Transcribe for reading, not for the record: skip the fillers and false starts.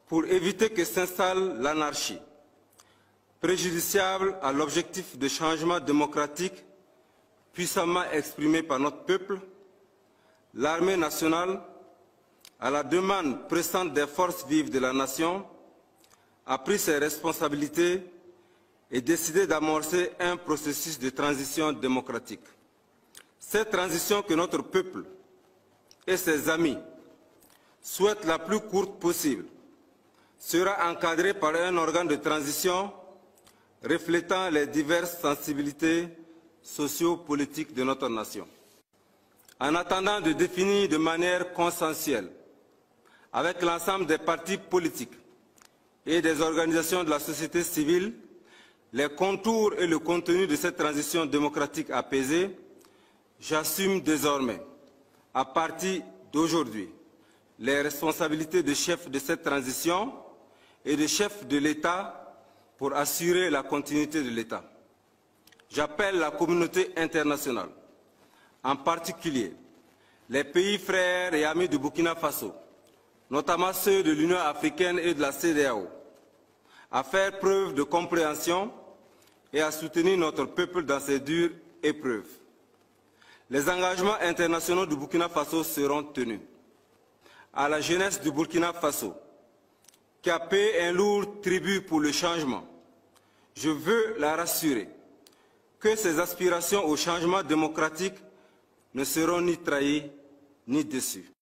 pour éviter que s'installe l'anarchie, préjudiciable à l'objectif de changement démocratique puissamment exprimé par notre peuple, l'armée nationale, à la demande pressante des forces vives de la nation, a pris ses responsabilités et décidé d'amorcer un processus de transition démocratique. Cette transition que notre peuple et ses amis souhaitent la plus courte possible sera encadrée par un organe de transition reflétant les diverses sensibilités socio-politiques de notre nation. En attendant de définir de manière consensuelle avec l'ensemble des partis politiques et des organisations de la société civile les contours et le contenu de cette transition démocratique apaisée, j'assume désormais, à partir d'aujourd'hui, les responsabilités de chef de cette transition et de chef de l'État pour assurer la continuité de l'État. J'appelle la communauté internationale, en particulier les pays frères et amis du Burkina Faso, notamment ceux de l'Union africaine et de la CEDEAO, à faire preuve de compréhension et à soutenir notre peuple dans ses dures épreuves. Les engagements internationaux du Burkina Faso seront tenus. À la jeunesse du Burkina Faso, qui a payé un lourd tribut pour le changement, je veux la rassurer que ses aspirations au changement démocratique ne seront ni trahies ni déçues.